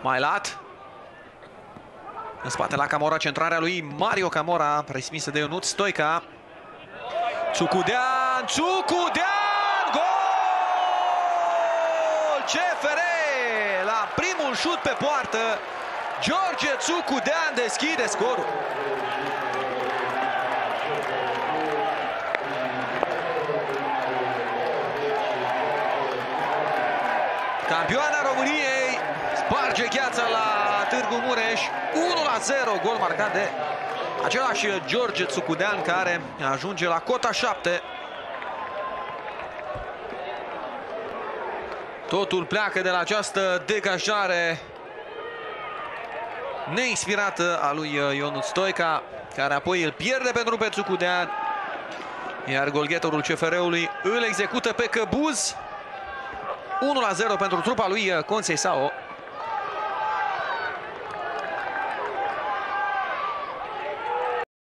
Mailat. În spate la Camora, centrarea lui Mario Camora, respingă de Ionut Stoica. Țucudean, gol! CFR la primul șut pe poartă. George Țucudean deschide scorul. Campioana României sparge gheața la Târgu Mureș. 1-0, gol marcat de același George Țucudean, care ajunge la cota 7. Totul pleacă de la această degajare neinspirată a lui Ionut Stoica, care apoi îl pierde pentru pe Țucudean, iar golgheterul CFR-ului îl execută pe Căbuz. 1-0 pentru trupa lui Conceição.